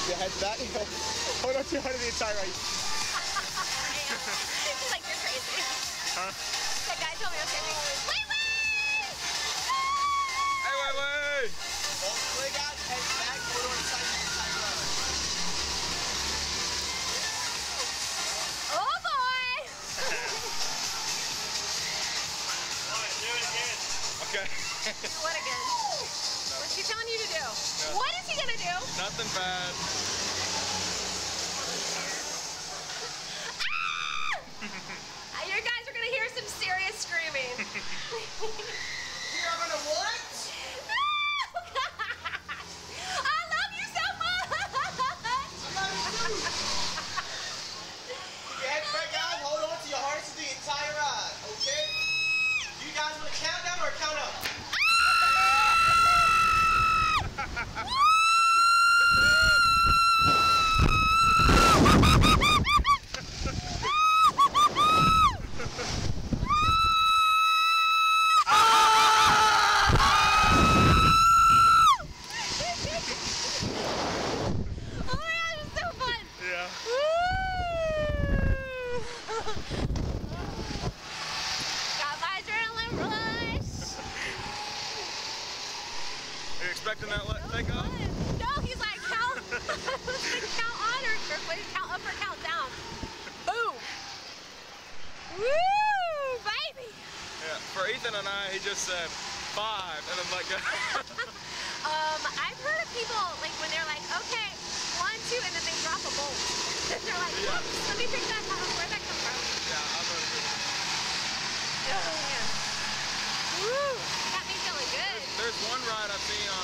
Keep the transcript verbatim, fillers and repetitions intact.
Your head back. Hold on too hard to the entire ride. He's like, you're crazy. Huh? That guy told me I was gonna be, wait, wait! Hey, wait, wait! Hold the leg out, head back, hold on side to side ride. Oh boy! Do it again. Okay. What again? What's he telling you to do? No. What is he gonna do? Nothing bad. Ah! You guys are gonna hear some serious screaming. We are gonna what? I love you so much! I love you too. Keep your head back out, hold on to your harness the entire ride, okay? You guys want to count down or count up? Expecting that let take off? No, he's like count, count on or, or what, count up or count down. Boom. Woo, baby. Yeah, for Ethan and I, he just said five and then let go. um, I've heard of people like when they're like, okay, one, two, and then they drop a bolt. They're like, Yeah. whoops, let me pick that up. Where'd that come from? Yeah, I've heard of it. Oh, man. Woo, got me feeling good. There's one ride I've seen on